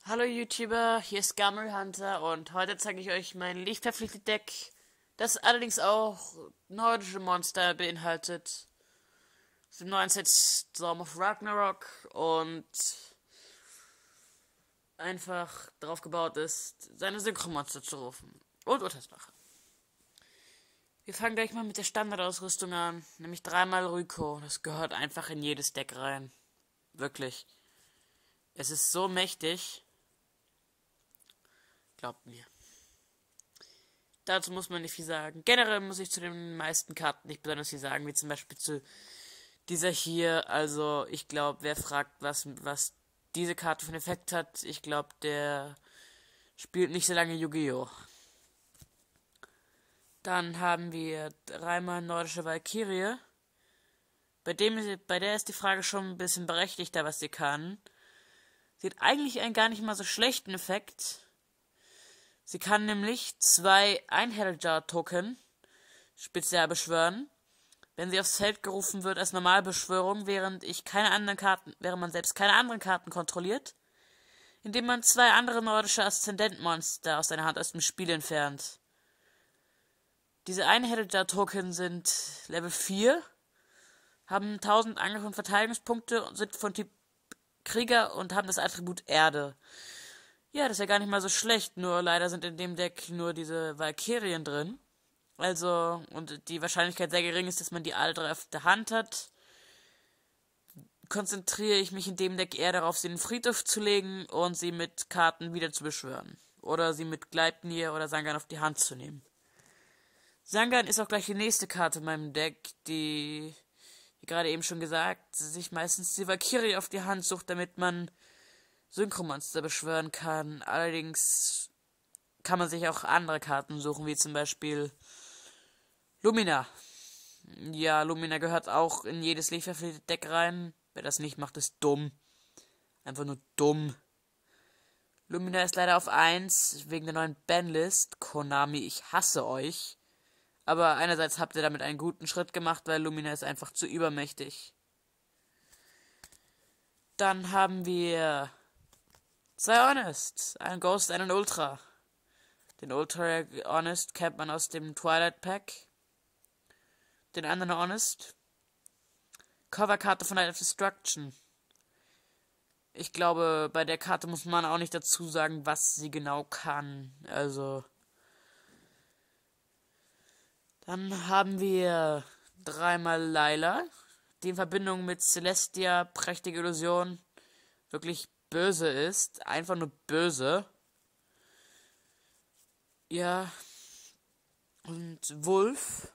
Hallo YouTuber, hier ist Gamel Hunter und heute zeige ich euch mein Lichtverpflichtet Deck, das allerdings auch nordische Monster beinhaltet. Aus dem neuen Set Storm of Ragnarok und einfach darauf gebaut ist, seine Synchromonster zu rufen. Und Urteilsmacher. Wir fangen gleich mal mit der Standardausrüstung an, nämlich dreimal Ryko. Das gehört einfach in jedes Deck rein. Wirklich. Es ist so mächtig. Glaubt mir. Dazu muss man nicht viel sagen. Generell muss ich zu den meisten Karten nicht besonders viel sagen, wie zum Beispiel zu dieser hier. Also, ich glaube, wer fragt, was diese Karte für einen Effekt hat, ich glaube, der spielt nicht so lange Yu-Gi-Oh! Dann haben wir dreimal nordische Valkyrie. Bei der ist die Frage schon ein bisschen berechtigter, was sie kann. Sie hat eigentlich einen gar nicht mal so schlechten Effekt. Sie kann nämlich 2 Einheljar-Token speziell beschwören, wenn sie aufs Feld gerufen wird als Normalbeschwörung, während man selbst keine anderen Karten kontrolliert, indem man 2 andere nordische Aszendentmonster aus seiner Hand aus dem Spiel entfernt. Diese Einheljar-Token sind Level 4, haben 1000 Angriff- und Verteidigungspunkte und sind von Typ Krieger und haben das Attribut Erde. Ja, das ist ja gar nicht mal so schlecht, nur leider sind in dem Deck nur diese Valkyrien drin. Also, und die Wahrscheinlichkeit sehr gering ist, dass man die alle 3 auf der Hand hat. Konzentriere ich mich in dem Deck eher darauf, sie in den Friedhof zu legen und sie mit Karten wieder zu beschwören. Oder sie mit Gleipnir oder Sangan auf die Hand zu nehmen. Sangan ist auch gleich die nächste Karte in meinem Deck, die, wie gerade eben schon gesagt, sich meistens die Valkyrie auf die Hand sucht, damit man Synchromonster beschwören kann. Allerdings kann man sich auch andere Karten suchen, wie zum Beispiel Lumina. Ja, Lumina gehört auch in jedes lichtverpflichtete Deck rein. Wer das nicht macht, ist dumm. Einfach nur dumm. Lumina ist leider auf 1 wegen der neuen Banlist. Konami, ich hasse euch. Aber einerseits habt ihr damit einen guten Schritt gemacht, weil Lumina ist einfach zu übermächtig. Dann haben wir 2 Honest, ein Ghost, einen Ultra. Den Ultra Honest kennt man aus dem Twilight Pack. Den anderen Honest. Coverkarte von Night of Destruction. Ich glaube, bei der Karte muss man auch nicht dazu sagen, was sie genau kann. Also. Dann haben wir 3-mal Layla, die in Verbindung mit Celestia, prächtige Illusion, wirklich böse ist. Einfach nur böse. Ja. Und Wolf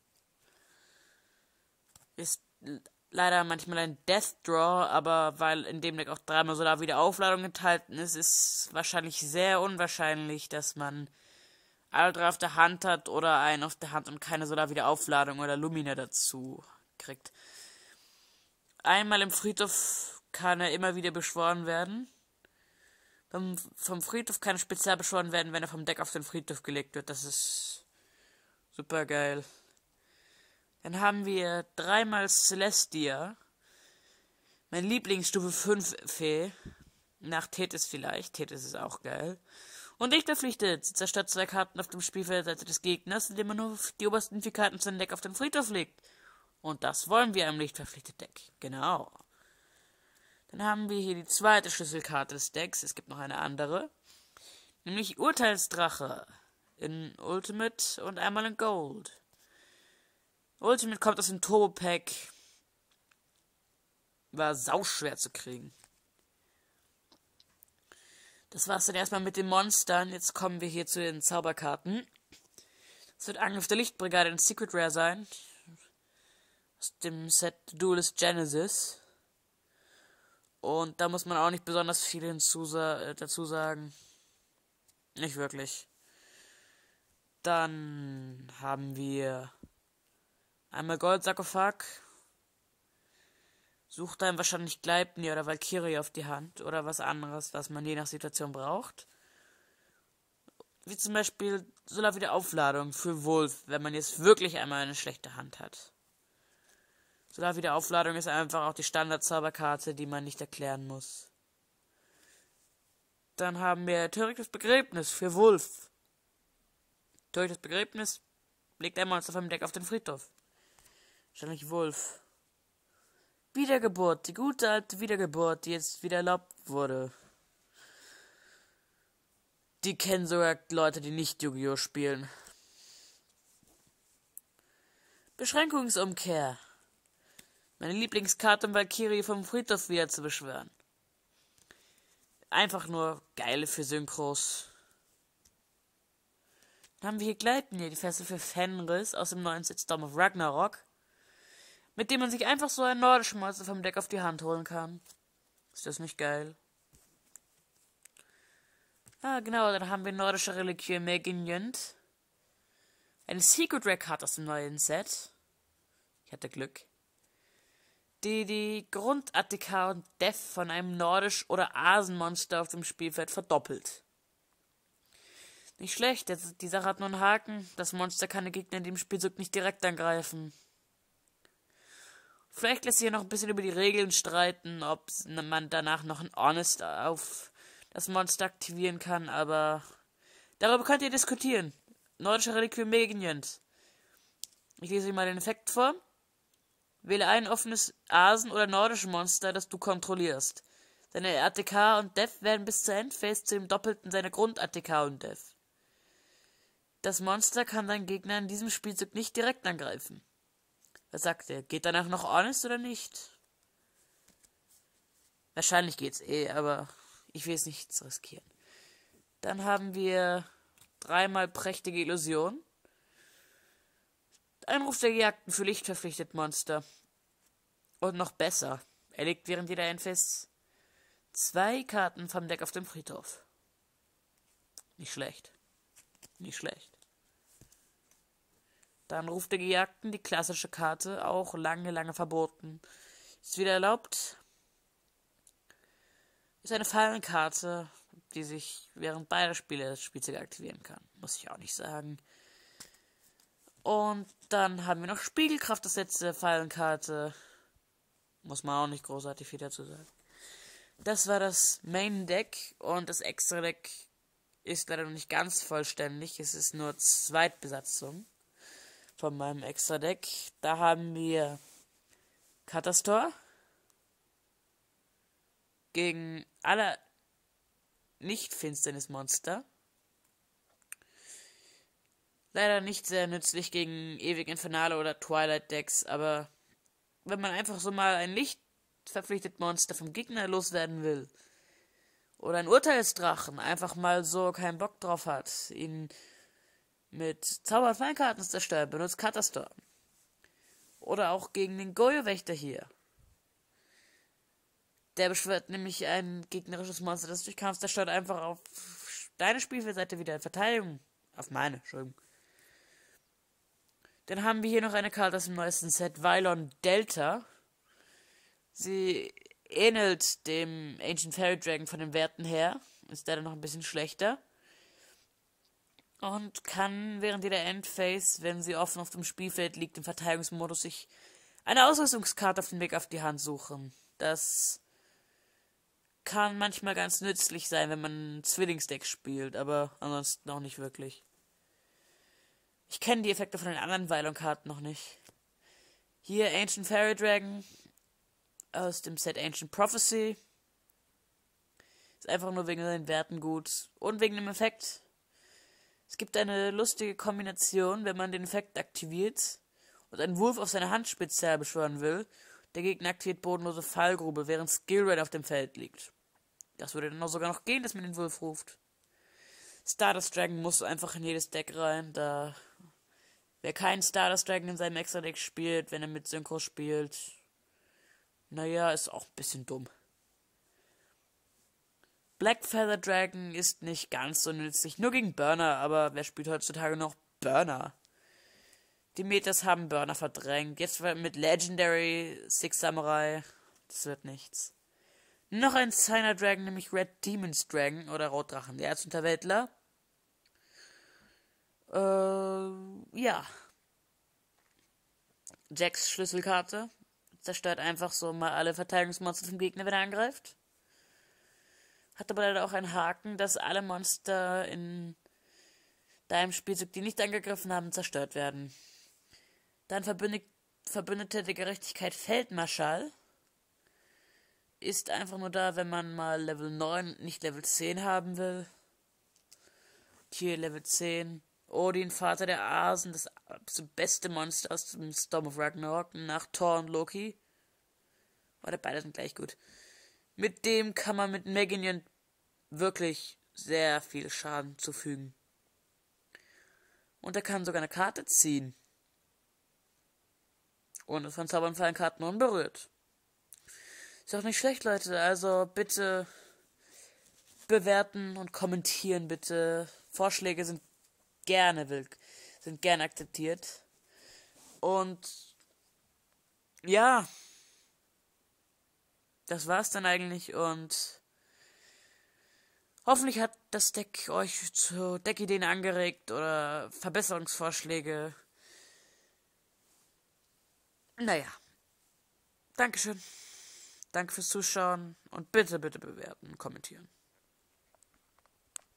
ist leider manchmal ein Death Draw, aber weil in dem Deck auch 3-mal Solar wieder Aufladung enthalten ist, ist wahrscheinlich sehr unwahrscheinlich, dass man alle 3 auf der Hand hat oder einen auf der Hand und keine Solar wieder Aufladung oder Lumina dazu kriegt. Einmal im Friedhof kann er immer wieder beschworen werden. Vom Friedhof kann er speziell beschworen werden, wenn er vom Deck auf den Friedhof gelegt wird. Das ist super geil. Dann haben wir 3-mal Celestia. Mein Lieblingsstufe 5 Fee. Nach Tethys vielleicht. Tethys ist auch geil. Und nicht verpflichtet. Sie zerstört 2 Karten auf dem Spielfeldseite des Gegners, indem man nur die obersten 4 Karten zu dem Deck auf den Friedhof legt. Und das wollen wir im Lichtverpflichtet Deck. Genau. Dann haben wir hier die zweite Schlüsselkarte des Decks. Es gibt noch eine andere. Nämlich Urteilsdrache. In Ultimate und einmal in Gold. Ultimate kommt aus dem Turbo Pack. War sauschwer zu kriegen. Das war's dann erstmal mit den Monstern. Jetzt kommen wir hier zu den Zauberkarten. Es wird Angriff der Lichtbrigade in Secret Rare sein. Aus dem Set Duelist Genesis. Und da muss man auch nicht besonders viel dazu sagen. Nicht wirklich. Dann haben wir einmal Goldsarkophag. Sucht einem wahrscheinlich Gleipnir oder Valkyrie auf die Hand oder was anderes, was man je nach Situation braucht. Wie zum Beispiel Solar wieder Aufladung für Wolf, wenn man jetzt wirklich einmal eine schlechte Hand hat. Solar wieder Aufladung ist einfach auch die Standard-Zauberkarte, die man nicht erklären muss. Dann haben wir törichtes Begräbnis für Wulf. Törichtes Begräbnis legt ein Monster vom Deck auf den Friedhof. Wahrscheinlich Wulf. Wiedergeburt, die gute alte Wiedergeburt, die jetzt wieder erlaubt wurde. Die kennen sogar Leute, die nicht Yu-Gi-Oh! Spielen. Beschränkungsumkehr. Meine Lieblingskarte, um Valkyrie vom Friedhof wieder zu beschwören. Einfach nur geile für Synchros. Dann haben wir hier Gleipnir, die Fessel für Fenris aus dem neuen Set Storm of Ragnarok, mit dem man sich einfach so ein nordisches Monster vom Deck auf die Hand holen kann. Ist das nicht geil? Ah, genau, dann haben wir nordische Reliquie Meginjönd. Eine Secret Rare Card aus dem neuen Set. Ich hatte Glück. Die Grund-ATK und Def von einem Nordisch- oder Asenmonster auf dem Spielfeld verdoppelt. Nicht schlecht, die Sache hat nur einen Haken. Das Monster kann den Gegner in dem Spielzug nicht direkt angreifen. Vielleicht lässt sich hier noch ein bisschen über die Regeln streiten, ob man danach noch ein Honest auf das Monster aktivieren kann, aber darüber könnt ihr diskutieren. Nordische Reliquie Meginjönd. Ich lese euch mal den Effekt vor. Wähle ein offenes Asen- oder nordisches Monster, das du kontrollierst. Seine ATK und Def werden bis zur Endphase zu dem Doppelten seiner Grund-ATK und Def. Das Monster kann deinen Gegner in diesem Spielzug nicht direkt angreifen. Was sagt er? Geht danach noch Honest oder nicht? Wahrscheinlich geht's aber ich will es nicht riskieren. Dann haben wir dreimal prächtige Illusion. Einruf der Gejagten für Licht verpflichtet Monster. Und noch besser. Er legt während jeder Endphase 2 Karten vom Deck auf dem Friedhof. Nicht schlecht. Nicht schlecht. Dann ruft der Gejagten die klassische Karte, auch lange verboten. Ist wieder erlaubt. Ist eine Fallenkarte, die sich während beider Spiele des Spielzugs aktivieren kann. Muss ich auch nicht sagen. Und dann haben wir noch Spiegelkraft, das letzte Fallenkarte. Muss man auch nicht großartig viel dazu sagen. Das war das Main Deck und das Extra Deck ist leider noch nicht ganz vollständig. Es ist nur Zweitbesatzung von meinem Extra Deck. Da haben wir Katastor gegen alle Nicht-Finsternis-Monster. Leider nicht sehr nützlich gegen Ewig Infernale oder Twilight Decks, aber wenn man einfach so mal ein Licht verpflichtet Monster vom Gegner loswerden will, oder ein Urteilsdrachen einfach mal so keinen Bock drauf hat, ihn mit Zauber- und Feinkarten zu zerstören, benutzt Katastor. Oder auch gegen den Goyo-Wächter hier. Der beschwört nämlich ein gegnerisches Monster, das durch Kampf zerstört, einfach auf deine Spielfeldseite wieder in Verteidigung. Auf meine, Entschuldigung. Dann haben wir hier noch eine Karte aus dem neuesten Set, Vylon Delta. Sie ähnelt dem Ancient Fairy Dragon von den Werten her, ist leider noch ein bisschen schlechter. Und kann während jeder Endphase, wenn sie offen auf dem Spielfeld liegt, im Verteidigungsmodus sich eine Ausrüstungskarte auf den Weg auf die Hand suchen. Das kann manchmal ganz nützlich sein, wenn man Zwillingsdeck spielt, aber ansonsten auch nicht wirklich. Ich kenne die Effekte von den anderen Vylon-Karten noch nicht. Hier Ancient Fairy Dragon aus dem Set Ancient Prophecy. Ist einfach nur wegen seinen Werten gut und wegen dem Effekt. Es gibt eine lustige Kombination, wenn man den Effekt aktiviert und einen Wurf auf seine Handspitze beschwören will. Der Gegner aktiviert bodenlose Fallgrube, während Skill Red auf dem Feld liegt. Das würde dann auch sogar noch gehen, dass man den Wurf ruft. Stardust Dragon muss einfach in jedes Deck rein, da wer keinen Stardust Dragon in seinem Extra-Deck spielt, wenn er mit Synchro spielt, naja, ist auch ein bisschen dumm. Black Feather Dragon ist nicht ganz so nützlich, nur gegen Burner, aber wer spielt heutzutage noch Burner? Die Metas haben Burner verdrängt, jetzt mit Legendary Six Samurai, das wird nichts. Noch ein Signer Dragon, nämlich Red Demon's Dragon oder Rotdrachen, der Erzunterweltler. Ja. Jacks Schlüsselkarte. Zerstört einfach so mal alle Verteidigungsmonster vom Gegner, wenn er angreift. Hat aber leider auch einen Haken, dass alle Monster in deinem Spielzug, die nicht angegriffen haben, zerstört werden. Dann Verbündete der Gerechtigkeit Feldmarschall ist einfach nur da, wenn man mal Level 9, nicht Level 10 haben will. Hier Level 10. Odin, Vater der Asen, das beste Monster aus dem Storm of Ragnarok nach Thor und Loki. Oder beide sind gleich gut. Mit dem kann man mit Meginyon wirklich sehr viel Schaden zufügen. Und er kann sogar eine Karte ziehen. Und ist von Zaubernfallen Karten unberührt. Ist auch nicht schlecht, Leute. Also bitte bewerten und kommentieren, bitte. Vorschläge sind gerne akzeptiert. Und ja, das war's dann eigentlich. Und hoffentlich hat das Deck euch zu Deckideen angeregt oder Verbesserungsvorschläge. Naja, Dankeschön. Danke fürs Zuschauen und bitte, bitte bewerten und kommentieren.